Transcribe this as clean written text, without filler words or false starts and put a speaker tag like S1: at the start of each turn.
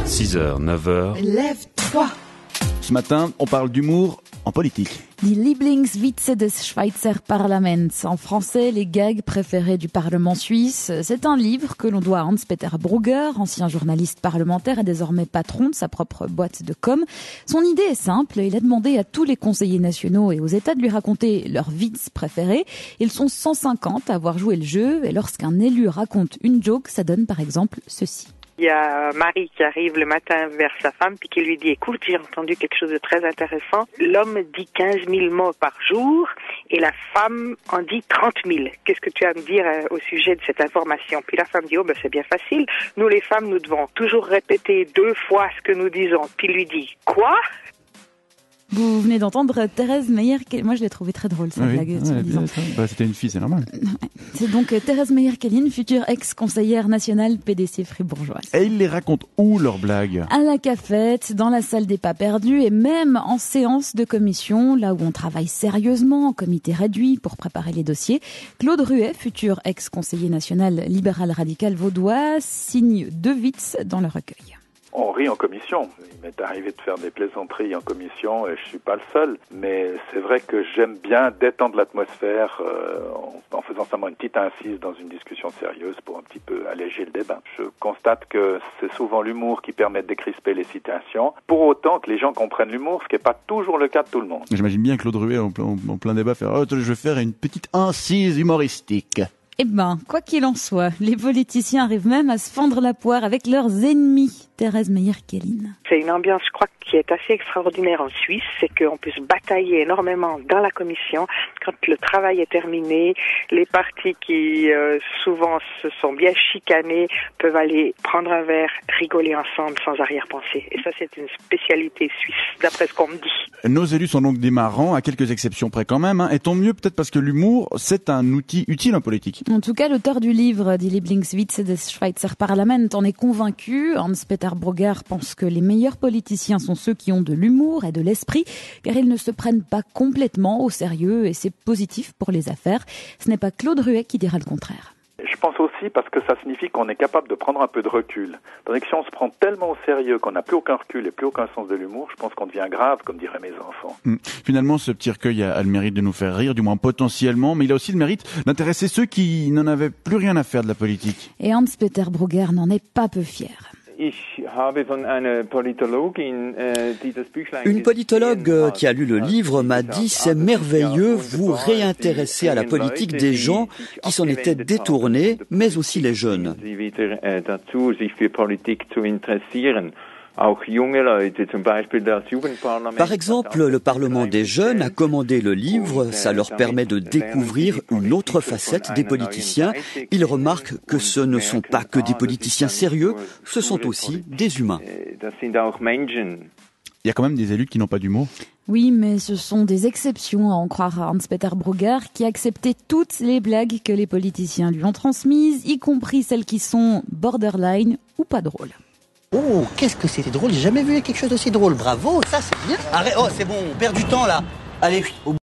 S1: 6h, 9h.
S2: Lève-toi.
S3: Ce matin, on parle d'humour en politique.
S2: Die Lieblingswitze des Schweizer Parlaments. En français, les gags préférés du Parlement suisse. C'est un livre que l'on doit à Hans-Peter Brugger, ancien journaliste parlementaire et désormais patron de sa propre boîte de com. Son idée est simple. Il a demandé à tous les conseillers nationaux et aux États de lui raconter leurs witz préférés. Ils sont 150 à avoir joué le jeu et lorsqu'un élu raconte une joke, ça donne par exemple ceci.
S4: Il y a Marie qui arrive le matin vers sa femme puis qui lui dit « Écoute, j'ai entendu quelque chose de très intéressant. L'homme dit 15 000 mots par jour et la femme en dit 30 000. Qu'est-ce que tu as à me dire au sujet de cette information ?» Puis la femme dit « Oh, ben c'est bien facile. Nous les femmes, nous devons toujours répéter 2 fois ce que nous disons. » Puis lui dit « Quoi ?»
S2: Vous venez d'entendre Thérèse Meyer. Moi, je l'ai trouvé très drôle, cette blague.
S3: C'était une fille, c'est normal.
S2: C'est donc Thérèse Meyer-Kellin, future ex-conseillère nationale PDC fribourgeoise.
S3: Et ils les racontent où, leurs blagues ?
S2: À la cafette, dans la salle des pas perdus et même en séance de commission, là où on travaille sérieusement en comité réduit pour préparer les dossiers. Claude Ruet, futur ex-conseiller national libéral radical vaudois, signe 2 witz dans le recueil.
S5: On rit en commission. Il m'est arrivé de faire des plaisanteries en commission et je suis pas le seul. Mais c'est vrai que j'aime bien détendre l'atmosphère en faisant seulement une petite incise dans une discussion sérieuse pour un petit peu alléger le débat. Je constate que c'est souvent l'humour qui permet de décrisper les situations, pour autant que les gens comprennent l'humour, ce qui n'est pas toujours le cas de tout le monde.
S3: J'imagine bien Claude Ruet en plein débat faire « Oh, je vais faire une petite incise humoristique ».
S2: Eh ben, quoi qu'il en soit, les politiciens arrivent même à se fendre la poire avec leurs ennemis. Thérèse Meyer-Kellin.
S4: C'est une ambiance, je crois, qui est assez extraordinaire en Suisse. C'est qu'on peut se batailler énormément dans la commission. Quand le travail est terminé, les partis qui souvent se sont bien chicanés peuvent aller prendre un verre, rigoler ensemble sans arrière-pensée. Et ça, c'est une spécialité suisse, d'après ce qu'on me dit.
S3: Nos élus sont donc des marrants, à quelques exceptions près quand même. Et tant mieux peut-être parce que l'humour, c'est un outil utile en politique.
S2: En tout cas, l'auteur du livre Die Lieblingswitze des Schweizer Parlament en est convaincu. Hans-Peter Brugger pense que les meilleurs politiciens sont ceux qui ont de l'humour et de l'esprit, car ils ne se prennent pas complètement au sérieux et c'est positif pour les affaires. Ce n'est pas Claude Ruet qui dira le contraire.
S5: Je pense aussi parce que ça signifie qu'on est capable de prendre un peu de recul. Tandis que si on se prend tellement au sérieux qu'on n'a plus aucun recul et plus aucun sens de l'humour, je pense qu'on devient grave, comme diraient mes enfants.
S3: Finalement, ce petit recueil a le mérite de nous faire rire, du moins potentiellement, mais il a aussi le mérite d'intéresser ceux qui n'en avaient plus rien à faire de la politique.
S2: Et Hans-Peter Brugger n'en est pas peu fier.
S6: Une politologue qui a lu le livre m'a dit « C'est merveilleux, vous réintéressez à la politique des gens qui s'en étaient détournés, mais aussi les jeunes. » Par exemple, le Parlement des jeunes a commandé le livre, ça leur permet de découvrir une autre facette des politiciens. Ils remarquent que ce ne sont pas que des politiciens sérieux, ce sont aussi des humains.
S3: Il y a quand même des élus qui n'ont pas d'humour.
S2: Oui, mais ce sont des exceptions à en croire à Hans-Peter Brugger qui a accepté toutes les blagues que les politiciens lui ont transmises, y compris celles qui sont borderline ou pas drôles.
S7: Oh, qu'est-ce que c'était drôle, j'ai jamais vu quelque chose d'aussi drôle, bravo, ça c'est bien. Arrête, oh c'est bon, on perd du temps là. Allez, au